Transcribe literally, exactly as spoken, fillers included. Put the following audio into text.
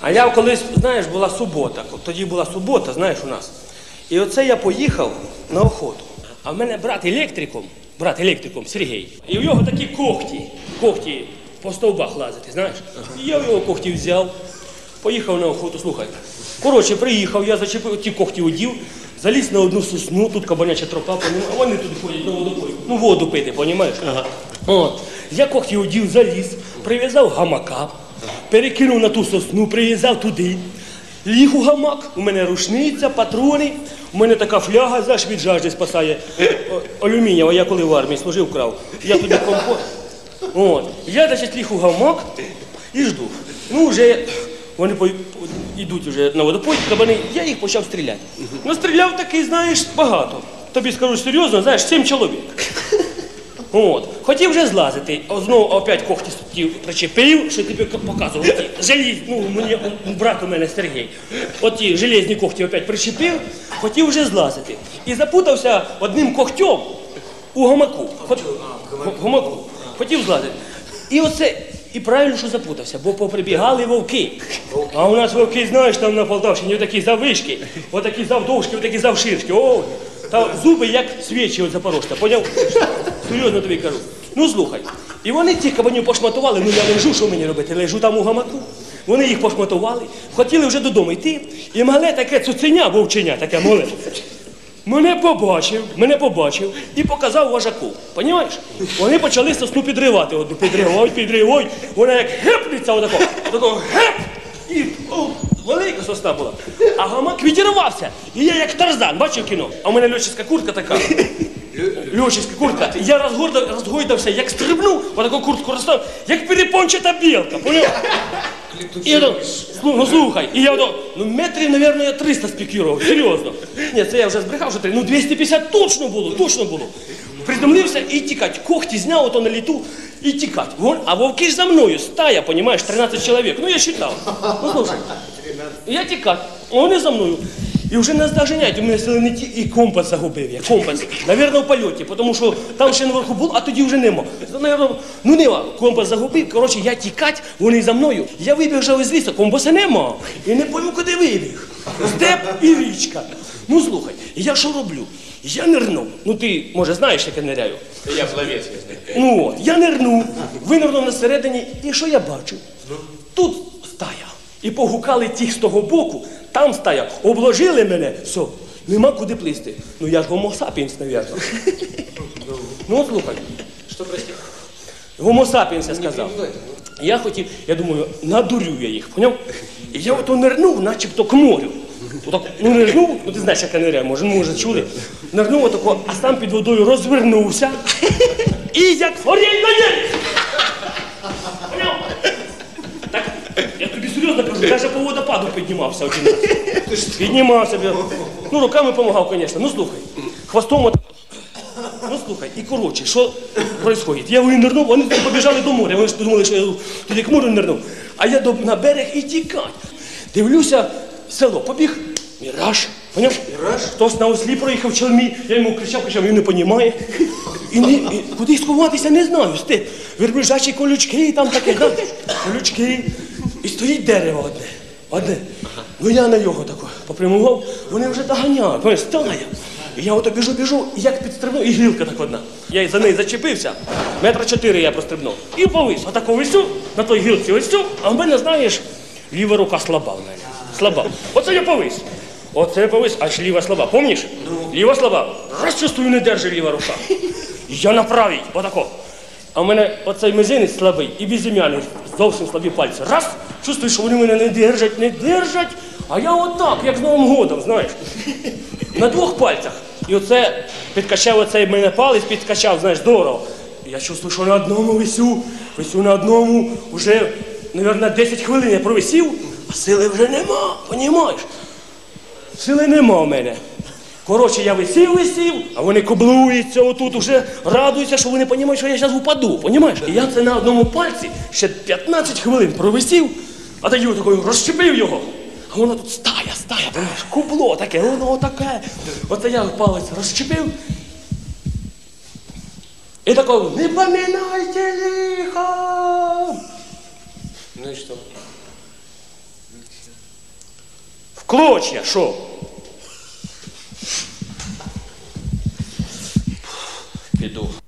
А я колись, знаєш, була субота, тоді була субота, знаєш, у нас. І оце я поїхав на охоту. А в мене брат електриком, брат електриком Сергій. І в нього такі когті, когті по стовбах лазити, знаєш. І я в його когті взяв, поїхав на охоту, слухай. Коротше, приїхав, я зачепив, ті когті одів, заліз на одну сосну, тут кабаняча тропа, а вони туди ходять на водопой. Ну, воду пити, розумієш? Ага. От. Я когті одів, заліз, прив'язав гамака, перекинув на ту сосну, прив'язав туди. Ліг у гамак, у мене рушниця, патрони, у мене така фляга, знаєш, від жажди спасає, алюмінієва, я коли в армії служив, крав. Я туди компот. От. Я, значить, ліг у гамак і жду. Ну, вже вони по... йдуть вже на водопой, кабани, я їх почав стріляти. Ну, стріляв такий, знаєш, багато. Тобі скажу серйозно, знаєш, сім чоловік. От. Хотів вже злазити, знову опять когті причепив, що тобі показував. Желіз, ну, мені, брат у мене Сергій. От ті железні когті опять причепив, хотів вже злазити. І запутався одним когтем у гамаку. Хот... В гамаку. Хотів злазити. І оце, і правильно, що запутався, бо поприбігали вовки. А у нас вовки, знаєш, там на Полтавщині отакі заввишки, отакі завдовжки, отакі завширшки. О, та зуби як свічі от запорожця, поняв? Серйозно тобі кажу. Ну, слухай. І вони тих кабанів пошматували, ну я лежу, що мені робити? Лежу там у гамаку. Вони їх пошматували, хотіли вже додому йти, і мале таке цуценя, вовченя, таке мале. Мене побачив, мене побачив і показав вожаку. Понімаєш? Вони почали сосну підривати. От підривають, підривають. Вона як гепнеться отако. Отако геп! І о, велика сосна була. А гамак відірвався. І я як Тарзан, бачив кіно? А у мене льотчицька куртка така. Льотчицька куртка. Я розгойдав, розгойдався, як стрибнув, отаку куртку розстав, як перепончата білка. Поняв? І я, ну слухай, і я, ну метрів, мабуть, я триста спікірував, серйозно. Ні, це я вже збрехав, що три, ну двісті п'ятдесят точно було, точно було. Приземлився і тікать, когті зняв ото на літу і тікать. А вовки ж за мною, стая, понімаєш, тринадцять чоловік, ну я считав. Ну слухай, я тікать, а вони за мною. І вже нас доженять, у мене сили не ті, і компас загубив я, компас. Навірно, в польоті, тому що там ще наверху був, а тоді вже нема. Навірно, ну нема, компас загубив, коротше, я тікать, вони за мною. Я вибіг вже із лісу, компаса нема. І не пойму, куди вибіг. Степ і річка. Ну, слухай, я що роблю? Я нирнув. Ну, ти, може, знаєш, як я ниряю? Я плавець, я знаю. Ну, от, я нирнув, винирнув на середині, і що я бачу? Тут стая. І погукали тих з того боку, там стая, обложили мене, все, нема куди плисти. Ну я ж гомо сапіенс, навірно. Ну от слухай. Що, прости? Гомо сапіенс, я сказав. Я хотів, я думаю, надурю я їх, поняв? І я ото нирнув, начебто к морю. Отак, ну нирнув, ну ти знаєш, як я ниряю, може, ну, може, чули. Нирнув отако, а сам під водою розвернувся. І як форель на небі. Поняв? Так, я тобі серйозно кажу, навіть по водопаду піднімався один раз. Піднімався. Ну, руками допомагав, звісно. Ну, слухай, хвостом от... Ну, слухай, і коротше, що відбувається? Я винирнув, вони побіжали до моря, вони ж думали, що я туди к морю нирнув. А я до, на берег і тікать. Дивлюся, село, побіг, міраж, поняв? Міраж? Хтось на ослі проїхав в чалмі, я йому кричав, кричав, він не розуміє. І, не, і куди сховатися, не знаю, степ. Верблюжачі колючки, там таке, да? Колючки. І стоїть дерево одне, одне. Ну я на його тако попрямував, вони вже доганяють, вони стая. І я ото біжу, біжу, і як підстрибнув, і гілка так одна. Я за неї зачепився, метра чотири я прострибнув. І повис, отако висю, на той гілці висю, а в мене, знаєш, ліва рука слаба в мене. Слаба. Оце я повис. Оце я повис, аж ліва слаба. Помніш? Ліва слаба. Раз чувствую, не держи ліва рука. І я на правій, отако. А в мене оцей мизинець слабий і безім'яний, зовсім слабі пальці. Раз, чувствую, що вони мене не держать, не держать, а я отак, як з Новим годом, знаєш. На двох пальцях. І оце підкачав оцей мене палець, підкачав, знаєш, здорово. І я чувствую, що на одному висю, висю на одному, вже, мабуть, десять хвилин я провисів, а сили вже нема, понімаєш? Сили нема в мене. Коротше, я висів-висів, а вони коблуються отут, уже радуються, що вони розуміють, що я зараз упаду, понімаєш? І я це на одному пальці ще п'ятнадцять хвилин провисів, а тоді отакою розщепив його. А воно тут стая, стая, понимаєш, кубло таке, воно таке. Оце я палець розщепив. І такого, не поминайте лиха. Ну і що? В клочья, що? Піду.